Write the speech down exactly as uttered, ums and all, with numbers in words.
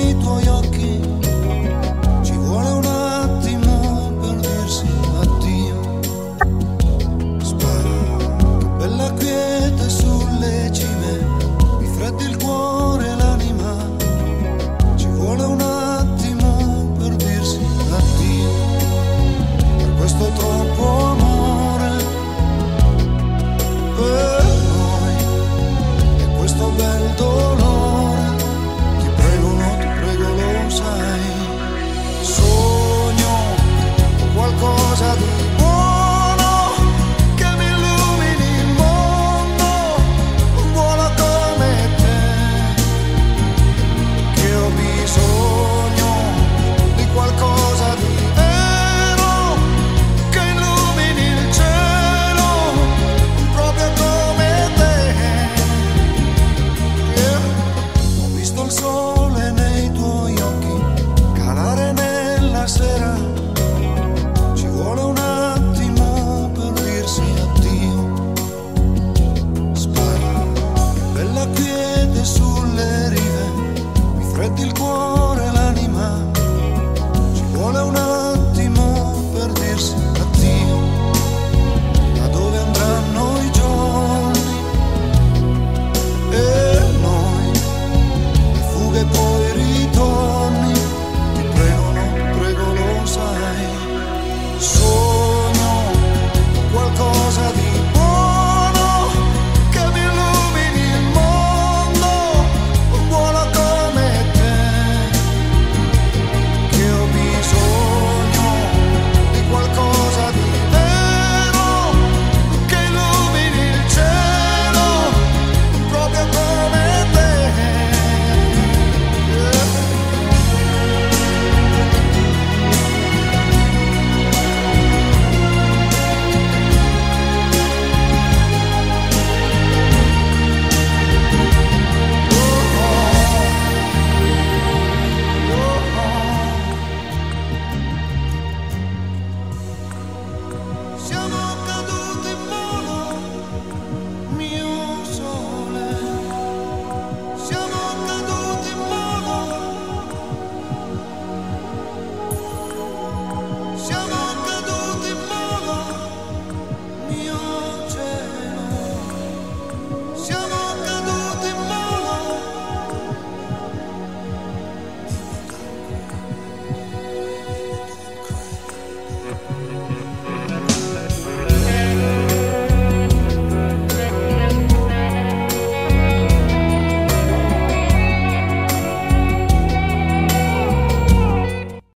nei tuoi occhi, ci vuole un attimo per dirsi addio. Spara, che bella quiete sulle cime, mi freddi il cuore e l'anima, ci vuole un attimo per dirsi addio. Per questo troppo amore per noi e questo bel dolore, ti prego, no, ti prego, lo sai. Sogno qualcosa di buono che mi illumini il mondo, un buono come te, che ho bisogno di qualcosa di vero che illumini il cielo, proprio come te. Yeah. Ho visto il sole nei tuoi occhi calare nella sera, ci vuole un attimo per dirsi addio. Spara, bella quiete sulle rive, mi freddi il cuore e l'anima, ci vuole un attimo per dirsi addio. Da dove andranno i giorni e noi, le fughe e poi ritorni, ti prego, no, ti prego, lo sai. Sogno qualcosa di buono che mi illumini il mondo, un buono come te, che ho bisogno di qualcosa di vero che illumini il cielo, proprio come te. Siamo caduti in volo, mio sole. Siamo caduti in volo. Siamo caduti in volo, mio